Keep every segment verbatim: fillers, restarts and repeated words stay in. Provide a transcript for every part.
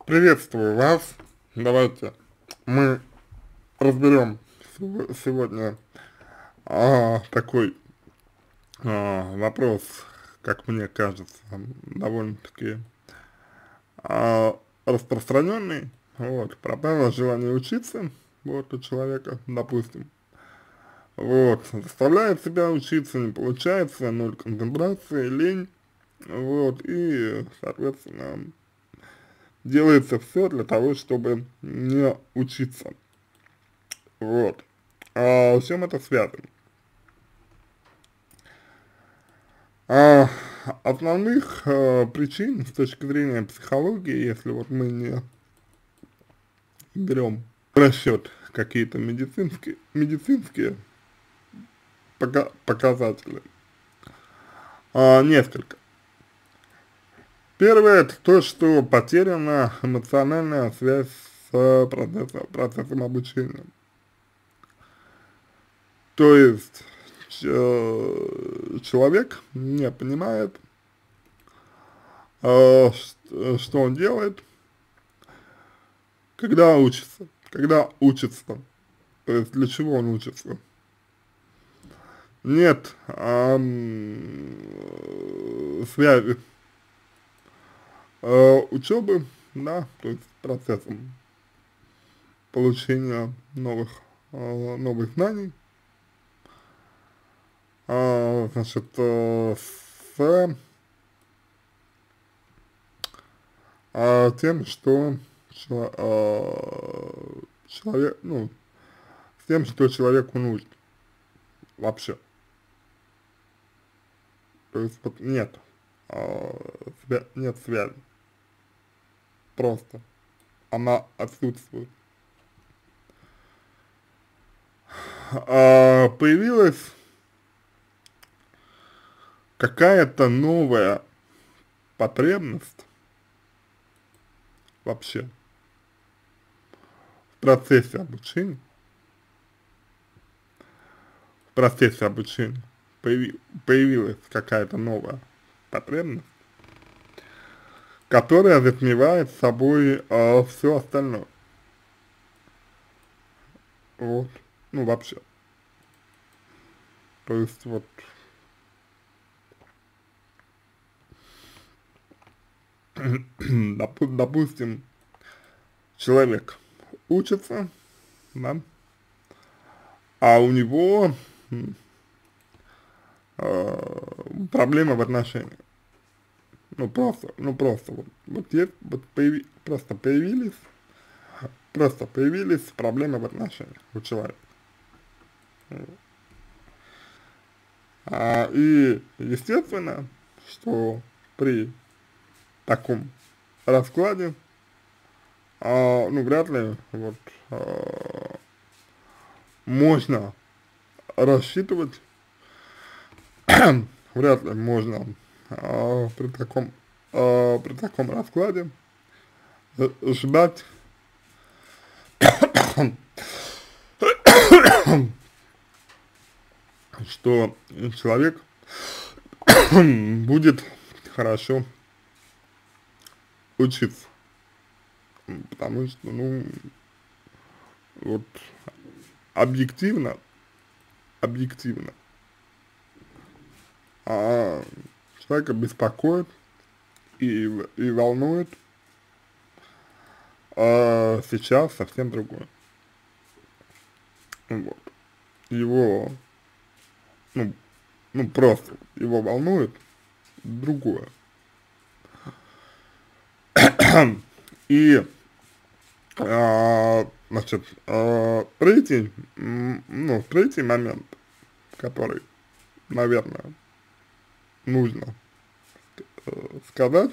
Приветствую вас. Давайте мы разберем сегодня а, такой а, вопрос, как мне кажется, довольно-таки а, распространенный. Вот, пропало желание учиться, вот, у человека, допустим. Вот, заставляет себя учиться, не получается, ноль концентрации, лень, вот, и, соответственно, делается все для того, чтобы не учиться. Вот. А с чем это связано? А, основных а, причин с точки зрения психологии, если вот мы не берем в расчет какие-то медицинские, медицинские пока, показатели, а, несколько. Первое, это то, что потеряна эмоциональная связь с процессом, процессом обучения. То есть человек не понимает, э, что он делает, когда учится, когда учится, то есть для чего он учится. Нет э, связи э, учебы, да, то есть процессом получения новых, э, новых знаний, э, значит, э, с э, тем, что чело, э, человек, ну, с тем, что человеку нужно вообще. То есть вот нет, э, свя нет связи, просто она отсутствует. А, появилась какая-то новая потребность вообще в процессе обучения, в процессе обучения появи, появилась какая-то новая потребность, которая затмевает собой э, все остальное. Вот, ну вообще. То есть вот допу допустим, человек учится, да, а у него э, проблемы в отношениях. Ну просто, ну просто вот, вот есть, вот появи, просто появились, просто появились проблемы в отношениях у человека. А, и естественно, что при таком раскладе, а, ну вряд ли вот а, можно рассчитывать, вряд ли можно а, при таком а, при таком раскладе э, ждать что человек будет хорошо учиться, потому что, ну, вот объективно, объективно, а человека беспокоит и, и волнует а сейчас совсем другое. Вот. Его, ну, ну просто его волнует другое. И, а, значит, а, третий, ну, третий момент, который, наверное, нужно э, сказать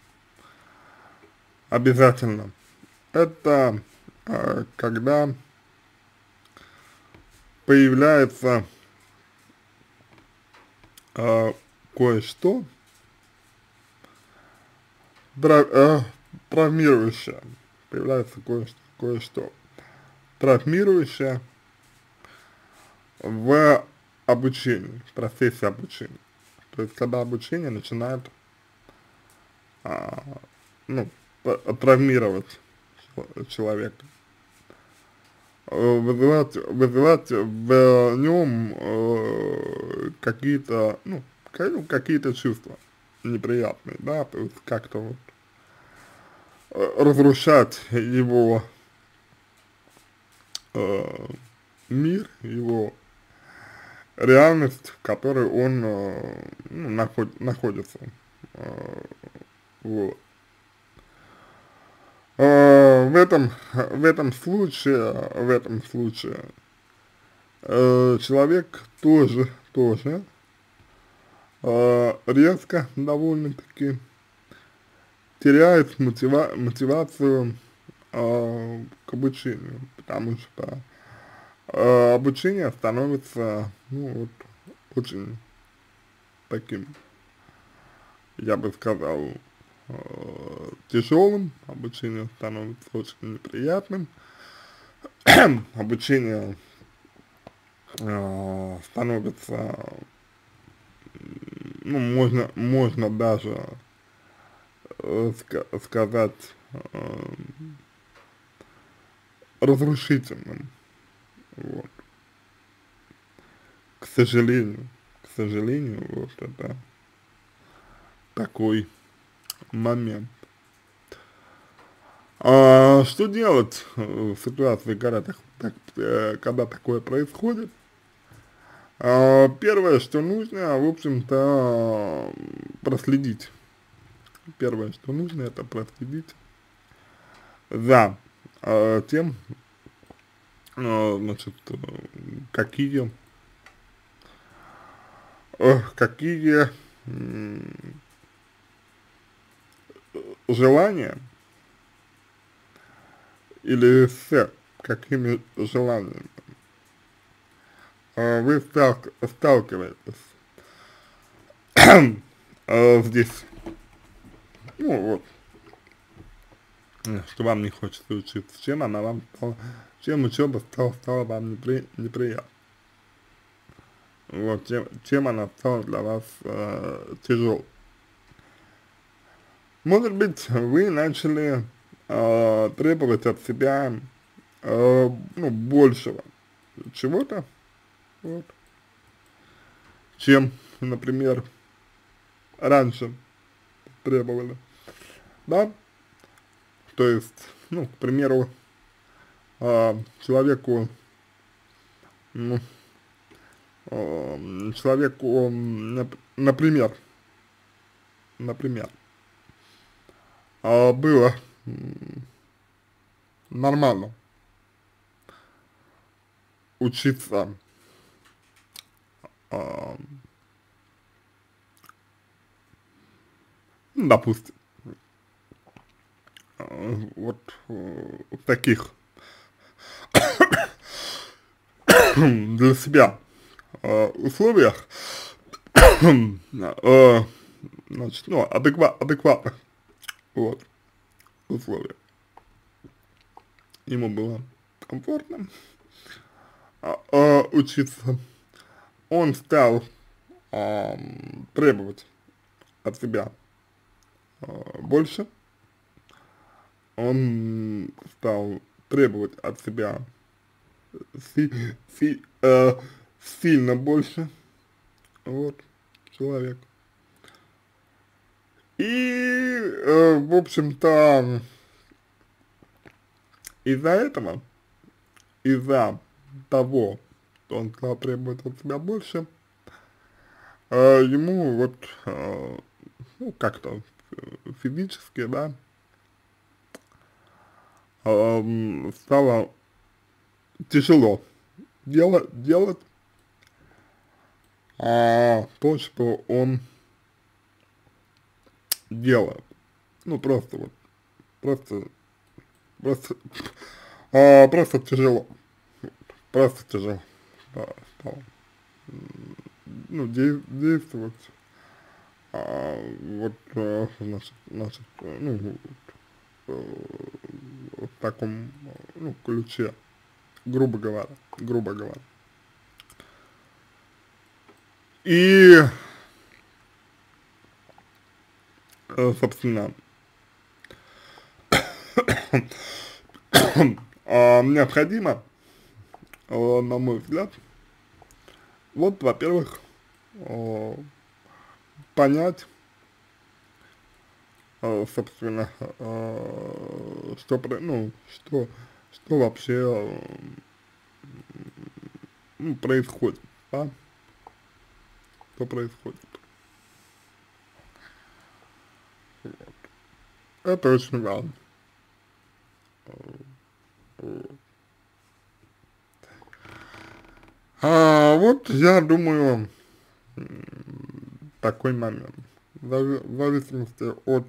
обязательно, это э, когда появляется э, кое-что э, травмирующее, появляется кое-что, кое-что травмирующее в обучении, в процессе обучения. То есть, когда обучение начинает, а, ну, травмировать человека, вызывать, вызывать в нем э, какие-то, ну, ну, какие-то чувства неприятные, да, то есть как-то вот э, разрушать его э, мир, его реальность, в которой он э, ну, наход, находится. Э, вот. Э, в этом, в этом случае, в этом случае э, человек тоже, тоже э, резко довольно-таки теряет мотива мотивацию э, к обучению, потому что э, обучение становится, ну, вот, очень таким, я бы сказал, э, тяжелым, обучение становится очень неприятным, обучение э, становится, ну, можно, можно даже э, ска сказать, э, разрушительным, вот, к сожалению, к сожалению, вот это такой момент. А что делать в ситуации, когда, так, так, э, когда такое происходит? А, первое, что нужно, в общем-то, проследить. Первое, что нужно, это проследить за э, тем, э, значит, э, какие, э, какие э, желания или с какими желаниями э, вы сталк сталкиваетесь э, здесь. Ну вот, что вам не хочется учиться, чем она вам стала, чем учеба стала, стала вам непри, неприятна. Вот, чем, чем она стала для вас э, тяжелой. Может быть, вы начали э, требовать от себя э, ну, большего чего-то, вот, чем, например, раньше требовали, да, то есть, ну, к примеру, э, человеку, ну, э, человеку, нап например, например, э, было нормально учиться, э, допустим, э, вот э, в таких для себя э, условиях, э, значит, ну, адекват, адекватных, вот, условиях. Ему было комфортно а, а, учиться. Он стал а, требовать от себя а, больше. Он стал требовать от себя си, си, а, сильно больше. Вот, человек. И, э, в общем-то, из-за этого, из-за того, что он стал требовать от себя больше, э, ему вот, э, ну, как-то физически, да, э, стало тяжело делать, делать а, то, что он делает. Ну, просто вот, просто, просто, а, просто тяжело, просто тяжело, да, стало, ну, де действовать, а, вот, а, значит, значит, ну, в таком, ну, ключе, грубо говоря, грубо говоря. И, собственно, а, необходимо, э, на мой взгляд, вот, во-первых, э, понять, э, собственно, э, что, про- ну, что, что вообще э, ну, происходит, да, что происходит. Это очень важно. А, вот я думаю, такой момент. В зави- в зависимости от,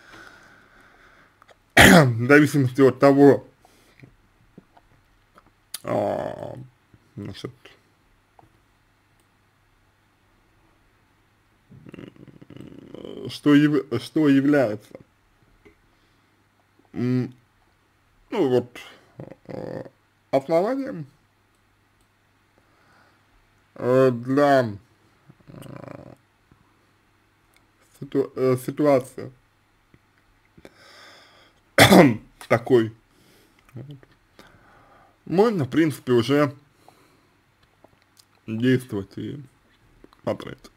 в зависимости от того, а, значит, что, яв, что является, м, ну вот, э, основанием э, для ситу, э, ситуации такой, можно, в принципе, уже действовать и смотреть.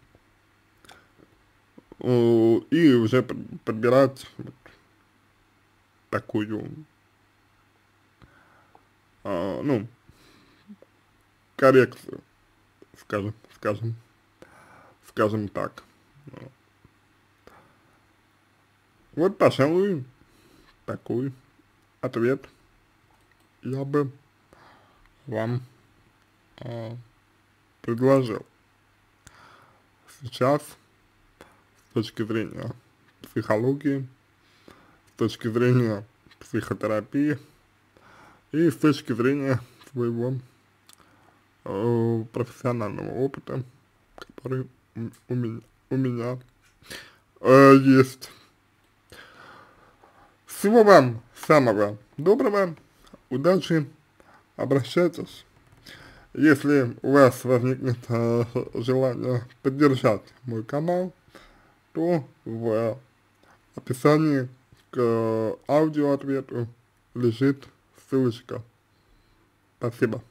Э, И уже под- подбирать вот такую, а, ну, коррекцию, скажем, скажем, скажем так. Вот, пожалуй, такой ответ я бы вам а, предложил. Сейчас, с точки зрения психологии, с точки зрения психотерапии и с точки зрения своего э, профессионального опыта, который м- у меня, у меня э, есть. Всего вам самого доброго, удачи, обращайтесь. Если у вас возникнет э, желание поддержать мой канал, то в описании к аудиоответу лежит ссылочка. Спасибо.